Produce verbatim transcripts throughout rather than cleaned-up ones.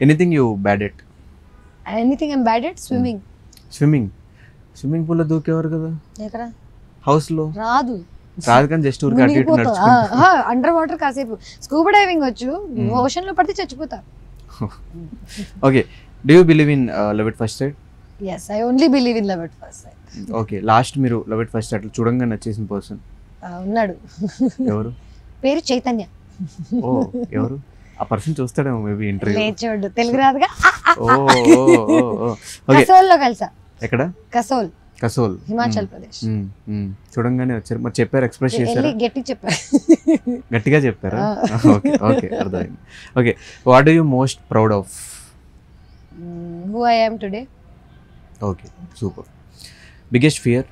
Anything you bad at? Anything I'm bad at swimming. Swimming swimming పూల్లో దూకేవారు కదా ఎక్కడ? హౌస్ లో. రాదు రాదు కానీ జస్ట్ ఊరికి అటు ఇటు నడుచుకుంటూ. అండర్ వాటర్ కాసేపు స్కూబా డైవింగ్ వచ్చు, ఓషన్ లో పడితే చచ్చిపోతా. Okay, do you believe in love at first sight? yes I only believe in love at first sight. Okay, last మీరు లవ్ ఎట్ ఫస్ట్ సైట్ చూడంగా నచ్చేసిన పర్సన్ ఉన్నాడు. ఎవరు? పేరు చైతన్య. ఓ ఎవరు? ఆ పర్సన్ చూస్తాడేమో మేబీ ఇంటర్వ్యూ. లేచోడు, తెలుగు రాదుగా. ఓ ఓకే, కసోల్ లో కలిసా. ఎక్కడ? కసోల్, కసోల్, హిమాచల్ ప్రదేశ్. చూడంగానే వచ్చారు. మరి చెప్పారు, ఎక్స్ప్రెస్ చేశారు? గట్టి చెప్పారు. గట్టిగా చెప్పారా? ఓకే ఓకే, అర్థమైంది. Okay, what do you most proud of? Who I am today. Okay, super. Biggest fear?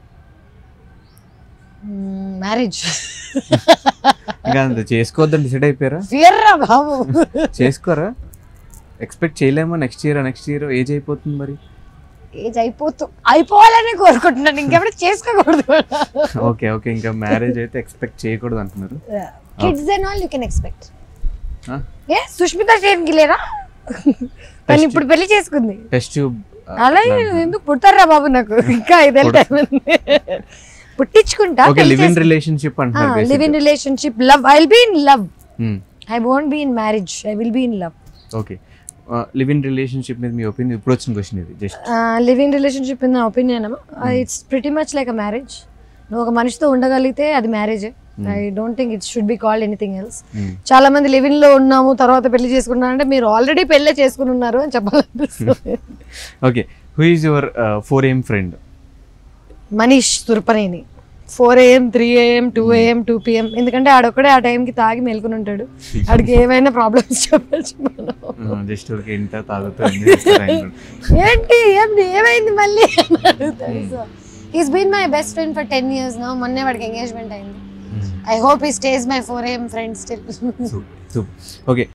Marriage. ఇంకా అంత చేసుకోవద్దని డిసైడ్ అయిపోయారా? ఫియర్ రా బాబు. చేసుకోరా? ఎక్స్పెక్ట్ చేయలేమో next year next year age అయిపోతుంది. మరి ఏజ్ అయిపోతూ అయిపోవాలని కోరుకుంటున్నాను, ఇంకెప్పుడు చేసుకోకూడదు. ఓకే ఓకే, ఇంకా మ్యారేజ్ అయితే ఎక్స్పెక్ట్ చేయకూడదు అంటున్నారు. Kids and all you can expect. ఏ సుష్మిత సేన్ కి లేరా? తను ఇప్పుడు పెళ్లి చేసుకుంది. టెస్ట్ ట్యూబ్ అలా ఎందుకు పుడతారా బాబు, నాకు ఇంకా ఐదేళ్ళ టైం ఉంది. పుట్టించుకుంటా. ఓకే, లివ్ ఇన్ రిలేషన్షిప్ అంటారు. Live in relationship, love. I will be in love. I won't be in marriage. I will be in love. Okay, live in relationship మీద మీ ఒపీనియన్? ఇప్పుడు వచ్చిన క్వశ్చన్ ఇది. Just live in relationship in నా opinion it's pretty much like a marriage. నువ్వు ఒక మనిషితో ఉండగలిగితే అది మ్యారేజే. I don't think it should be called anything else. చాలా మంది లివ్ ఇన్ లో ఉన్నాము తర్వాత పెళ్లి చేసుకున్నాను అంటే మీరు ఆల్రెడీ పెళ్లి చేసుకుని ఉన్నారు అని చెప్పాలనిపిస్తుంది. Okay, who is your four AM friend? Manish Turpaneni. Four AM, three AM, two AM, two PM. ఎందుకంటే ఆడొక్కడే ఆ టైంకి తాగి మెలుకుని ఉంటాడు. ఆడికి ఏమైనా ప్రాబ్లమ్స్ చెప్పచ్చు. ఏంటి ఏంటి ఏమైంది మళ్ళీ అడుగుతాడు. He's been my best friend for ten years now. మొన్నే వాడికి ఎంగేజ్మెంట్ అయింది. I hope he stays my four AM friend still. Okay,